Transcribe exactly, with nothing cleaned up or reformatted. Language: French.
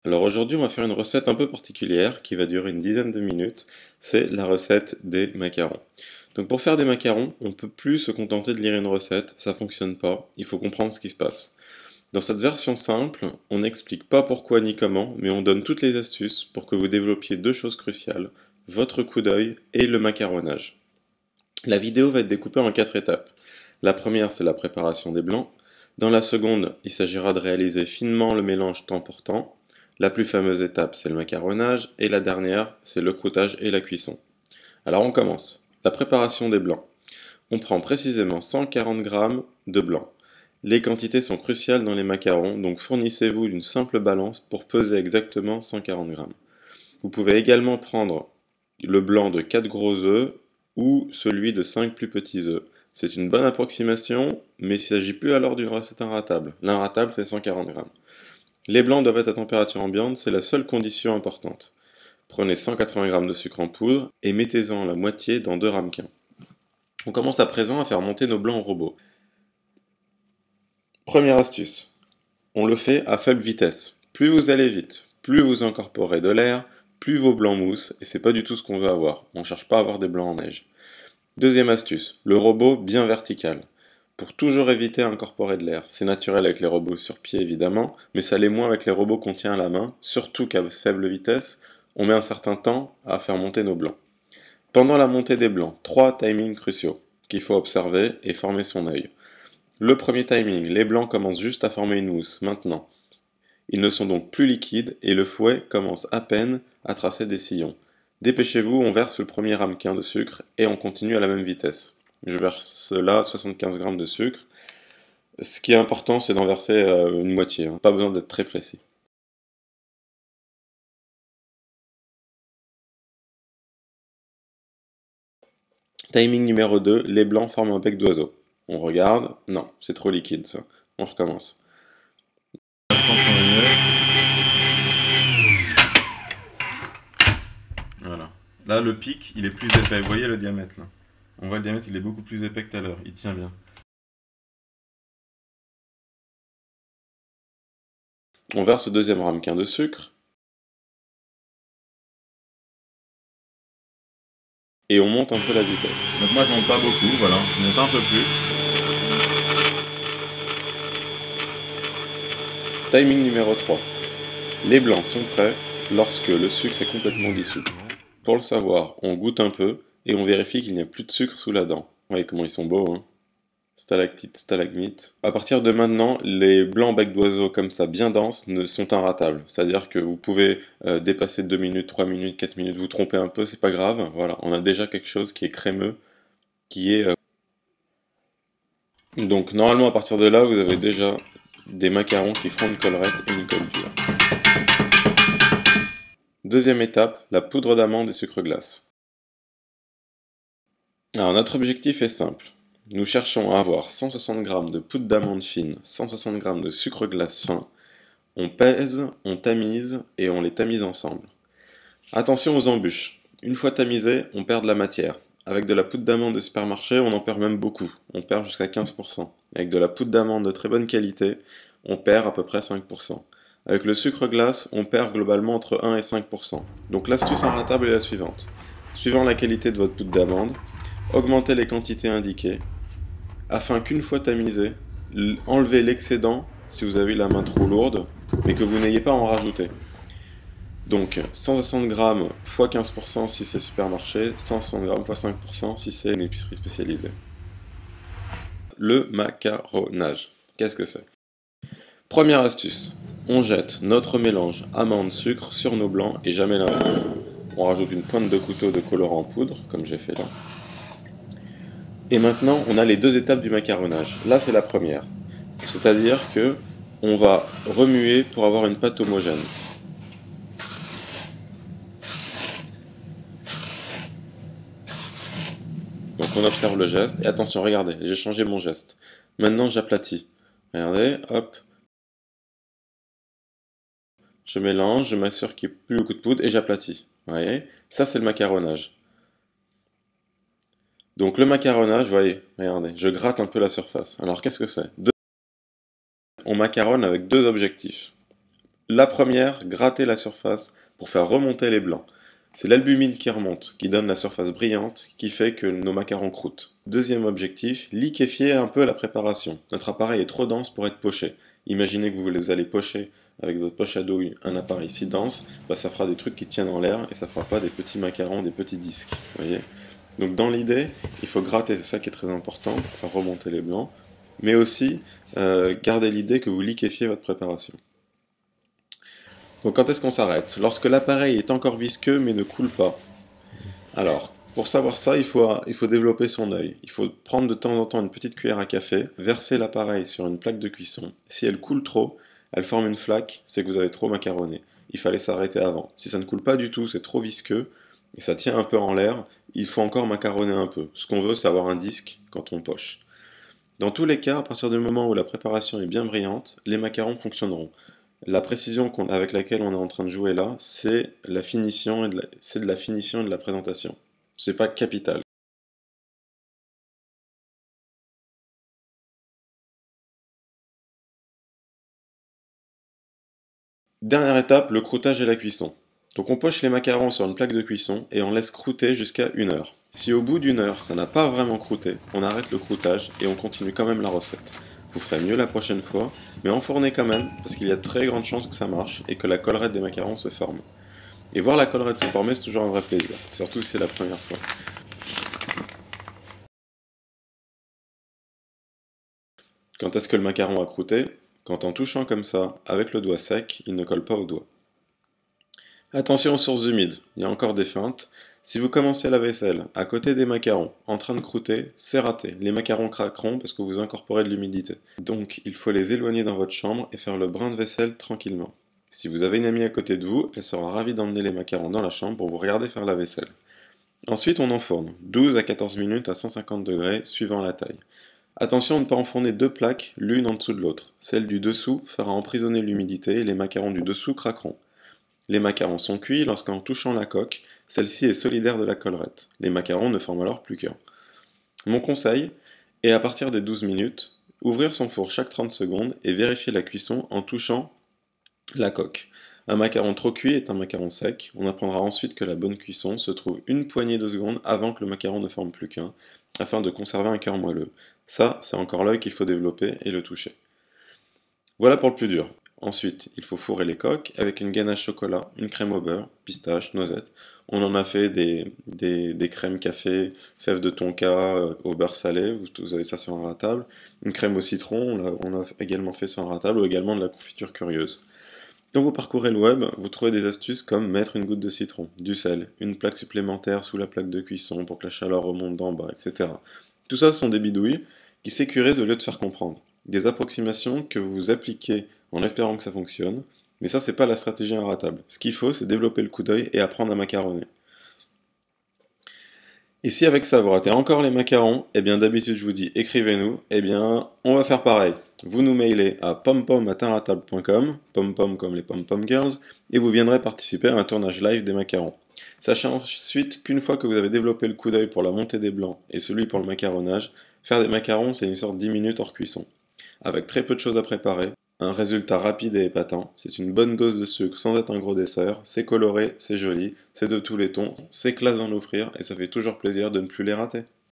Alors aujourd'hui, on va faire une recette un peu particulière qui va durer une dizaine de minutes. C'est la recette des macarons. Donc pour faire des macarons, on ne peut plus se contenter de lire une recette, ça ne fonctionne pas, il faut comprendre ce qui se passe. Dans cette version simple, on n'explique pas pourquoi ni comment, mais on donne toutes les astuces pour que vous développiez deux choses cruciales, votre coup d'œil et le macaronnage. La vidéo va être découpée en quatre étapes. La première, c'est la préparation des blancs. Dans la seconde, il s'agira de réaliser finement le mélange temps pour temps. La plus fameuse étape, c'est le macaronnage. Et la dernière, c'est le croûtage et la cuisson. Alors on commence. La préparation des blancs. On prend précisément cent quarante grammes de blanc. Les quantités sont cruciales dans les macarons, donc fournissez-vous d'une simple balance pour peser exactement cent quarante grammes. Vous pouvez également prendre le blanc de quatre gros œufs ou celui de cinq plus petits œufs. C'est une bonne approximation, mais il ne s'agit plus alors d'une recette inratable. L'inratable, c'est cent quarante grammes. Les blancs doivent être à température ambiante, c'est la seule condition importante. Prenez cent quatre-vingts grammes de sucre en poudre et mettez-en la moitié dans deux ramequins. On commence à présent à faire monter nos blancs au robot. Première astuce, on le fait à faible vitesse. Plus vous allez vite, plus vous incorporez de l'air, plus vos blancs moussent, et c'est pas du tout ce qu'on veut avoir. On ne cherche pas à avoir des blancs en neige. Deuxième astuce, le robot bien vertical. Pour toujours éviter à incorporer de l'air. C'est naturel avec les robots sur pied évidemment, mais ça l'est moins avec les robots qu'on tient à la main, surtout qu'à faible vitesse, on met un certain temps à faire monter nos blancs. Pendant la montée des blancs, trois timings cruciaux qu'il faut observer et former son œil. Le premier timing, les blancs commencent juste à former une mousse, maintenant. Ils ne sont donc plus liquides et le fouet commence à peine à tracer des sillons. Dépêchez-vous, on verse le premier ramequin de sucre et on continue à la même vitesse. Je verse là soixante-quinze grammes de sucre. Ce qui est important, c'est d'en verser euh, une moitié, hein. Pas besoin d'être très précis. Timing numéro deux, les blancs forment un bec d'oiseau. On regarde, non, c'est trop liquide ça. On recommence. Je pense qu'on est mieux. Voilà. Là, le pic, il est plus épais. Vous voyez le diamètre là? On voit le diamètre, il est beaucoup plus épais que tout à l'heure. Il tient bien. On verse le deuxième ramequin de sucre. Et on monte un peu la vitesse. Donc moi je monte pas beaucoup, voilà, je monte un peu plus. Timing numéro trois. Les blancs sont prêts lorsque le sucre est complètement dissous. Pour le savoir, on goûte un peu et on vérifie qu'il n'y a plus de sucre sous la dent. Vous voyez comment ils sont beaux, hein. Stalactite, stalagmite. À partir de maintenant, les blancs bec d'oiseau comme ça, bien denses, ne sont inratables. C'est-à-dire que vous pouvez euh, dépasser deux minutes, trois minutes, quatre minutes, vous tromper un peu, c'est pas grave. Voilà, on a déjà quelque chose qui est crémeux, qui est... Euh... Donc normalement, à partir de là, vous avez déjà des macarons qui font une collerette et une colle dure. Deuxième étape, la poudre d'amande et sucre glace. Alors notre objectif est simple. Nous cherchons à avoir cent soixante grammes de poudre d'amande fine, cent soixante grammes de sucre glace fin. On pèse, on tamise et on les tamise ensemble. Attention aux embûches. Une fois tamisé, on perd de la matière. Avec de la poudre d'amande de supermarché, on en perd même beaucoup. On perd jusqu'à quinze pour cent. Avec de la poudre d'amande de très bonne qualité, on perd à peu près cinq pour cent. Avec le sucre glace, on perd globalement entre un et cinq pour cent. Donc l'astuce inratable est la suivante. Suivant la qualité de votre poudre d'amande, augmentez les quantités indiquées, afin qu'une fois tamisé, enlevez l'excédent si vous avez la main trop lourde, mais que vous n'ayez pas à en rajouter. Donc cent soixante grammes fois quinze pour cent si c'est supermarché, cent soixante grammes fois cinq pour cent si c'est une épicerie spécialisée. Le macaronnage, qu'est-ce que c'est? Première astuce, on jette notre mélange amande-sucre sur nos blancs et jamais l'inverse. On rajoute une pointe de couteau de colorant en poudre, comme j'ai fait là. Et maintenant, on a les deux étapes du macaronnage. Là, c'est la première. C'est-à-dire que on va remuer pour avoir une pâte homogène. Donc on observe le geste. Et attention, regardez, j'ai changé mon geste. Maintenant, j'aplatis. Regardez, hop. Je mélange, je m'assure qu'il n'y ait plus beaucoup de poudre et j'aplatis. Vous voyez? Ça, c'est le macaronnage. Donc le macaronnage, vous voyez, regardez, je gratte un peu la surface. Alors qu'est-ce que c'est? On macaronne avec deux objectifs. La première, gratter la surface pour faire remonter les blancs. C'est l'albumine qui remonte, qui donne la surface brillante, qui fait que nos macarons croûtent. Deuxième objectif, liquéfier un peu la préparation. Notre appareil est trop dense pour être poché. Imaginez que vous allez pocher avec votre poche à douille un appareil si dense, bah ça fera des trucs qui tiennent en l'air et ça fera pas des petits macarons, des petits disques. Voyez. Donc dans l'idée, il faut gratter, c'est ça qui est très important, pour faire remonter les blancs, mais aussi euh, garder l'idée que vous liquéfiez votre préparation. Donc quand est-ce qu'on s'arrête? Lorsque l'appareil est encore visqueux mais ne coule pas. Alors, pour savoir ça, il faut, il faut développer son œil. Il faut prendre de temps en temps une petite cuillère à café, verser l'appareil sur une plaque de cuisson. Si elle coule trop, elle forme une flaque, c'est que vous avez trop macaronné. Il fallait s'arrêter avant. Si ça ne coule pas du tout, c'est trop visqueux, et ça tient un peu en l'air, il faut encore macaronner un peu. Ce qu'on veut, c'est avoir un disque quand on poche. Dans tous les cas, à partir du moment où la préparation est bien brillante, les macarons fonctionneront. La précision avec laquelle on est en train de jouer là, c'est la finition et de la, c'est de la finition et de la présentation. C'est pas capital. Dernière étape, le croûtage et la cuisson. Donc on poche les macarons sur une plaque de cuisson et on laisse croûter jusqu'à une heure. Si au bout d'une heure ça n'a pas vraiment croûté, on arrête le croûtage et on continue quand même la recette. Vous ferez mieux la prochaine fois, mais enfournez quand même, parce qu'il y a de très grandes chances que ça marche et que la collerette des macarons se forme. Et voir la collerette se former, c'est toujours un vrai plaisir, surtout si c'est la première fois. Quand est-ce que le macaron a croûté? Quand en touchant comme ça, avec le doigt sec, il ne colle pas au doigt. Attention aux sources humides, il y a encore des feintes. Si vous commencez la vaisselle à côté des macarons, en train de croûter, c'est raté. Les macarons craqueront parce que vous incorporez de l'humidité. Donc il faut les éloigner dans votre chambre et faire le brin de vaisselle tranquillement. Si vous avez une amie à côté de vous, elle sera ravie d'emmener les macarons dans la chambre pour vous regarder faire la vaisselle. Ensuite on enfourne, douze à quatorze minutes à cent cinquante degrés, suivant la taille. Attention à ne pas enfourner deux plaques l'une en dessous de l'autre. Celle du dessous fera emprisonner l'humidité et les macarons du dessous craqueront. Les macarons sont cuits lorsqu'en touchant la coque, celle-ci est solidaire de la collerette. Les macarons ne forment alors plus qu'un. Mon conseil est à partir des douze minutes, ouvrir son four chaque trente secondes et vérifier la cuisson en touchant la coque. Un macaron trop cuit est un macaron sec. On apprendra ensuite que la bonne cuisson se trouve une poignée de secondes avant que le macaron ne forme plus qu'un, afin de conserver un cœur moelleux. Ça, c'est encore l'œil qu'il faut développer et le toucher. Voilà pour le plus dur. Ensuite, il faut fourrer les coques avec une ganache chocolat, une crème au beurre, pistache, noisette. On en a fait des, des, des crèmes café, fèves de tonka euh, au beurre salé, vous, vous avez ça sur un ratable. Une crème au citron, on a, on a également fait sur un ratable, ou également de la confiture curieuse. Quand vous parcourez le web, vous trouvez des astuces comme mettre une goutte de citron, du sel, une plaque supplémentaire sous la plaque de cuisson pour que la chaleur remonte d'en bas, et cetera. Tout ça, ce sont des bidouilles qui sécurisent au lieu de faire comprendre. Des approximations que vous appliquez en espérant que ça fonctionne, mais ça, c'est pas la stratégie inratable. Ce qu'il faut, c'est développer le coup d'œil et apprendre à macaronner. Et si avec ça vous ratez encore les macarons, eh bien d'habitude je vous dis écrivez-nous, eh bien on va faire pareil. Vous nous mailez à pompom arobase inratable point com, pompom comme les pom-pom girls, et vous viendrez participer à un tournage live des macarons. Sachez ensuite qu'une fois que vous avez développé le coup d'œil pour la montée des blancs et celui pour le macaronnage, faire des macarons c'est une sorte de dix minutes hors cuisson. Avec très peu de choses à préparer, un résultat rapide et épatant, c'est une bonne dose de sucre sans être un gros dessert, c'est coloré, c'est joli, c'est de tous les tons, c'est classe d'en offrir et ça fait toujours plaisir de ne plus les rater.